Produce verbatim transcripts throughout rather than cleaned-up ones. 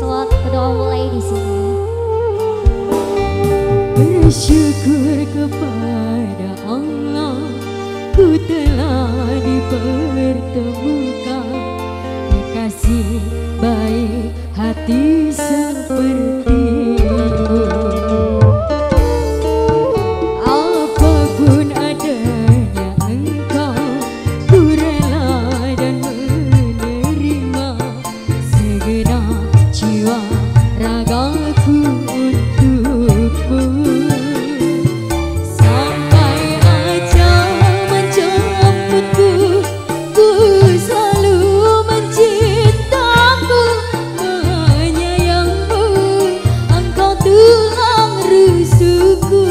Salawat kedua mulai di sini. Bersyukur kepada Allah, ku telah dipertemukan kekasih baik hati sepertimu. Apapun adanya engkau, ku rela dan menerima segenap jiwa ragaku untukmu. Sampai ajal menjemputku, ku selalu mencintamu, menyayangmu, engkau tulang rusukku.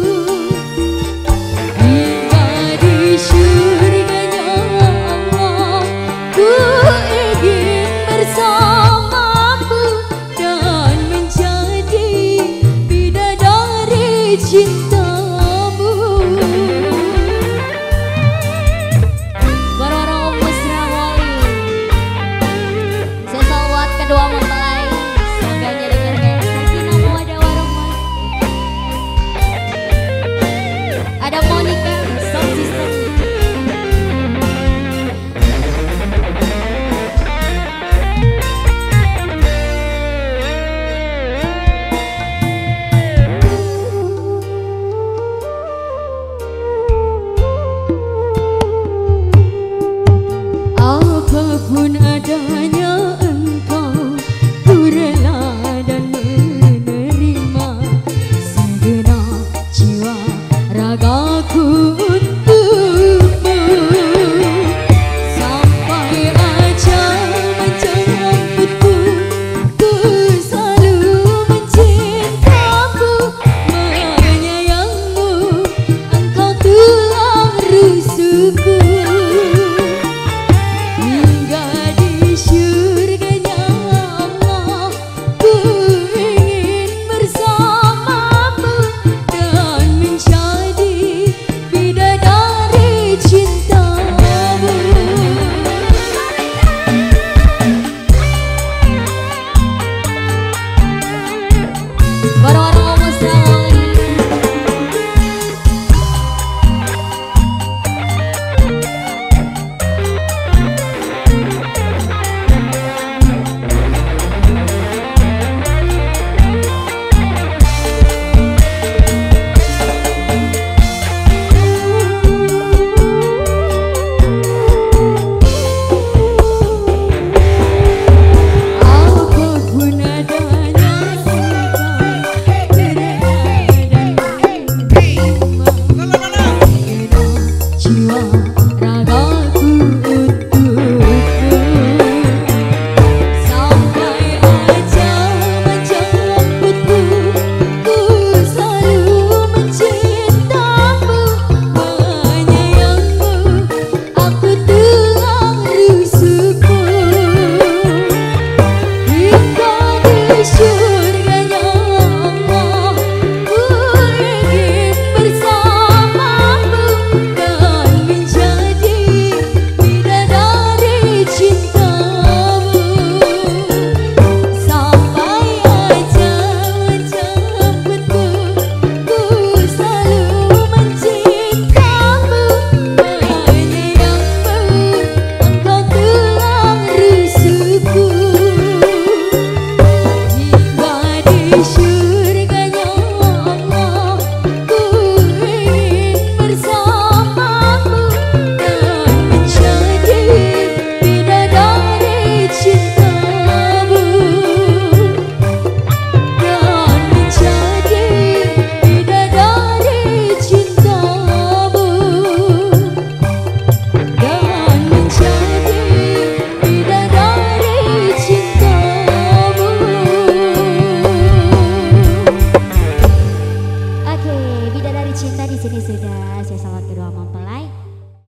Hingga di syurganya Allah, ku ingin bersamamu dan menjadi bidadari cintamu. Barang-barang mesra wali. Saya salawat kedua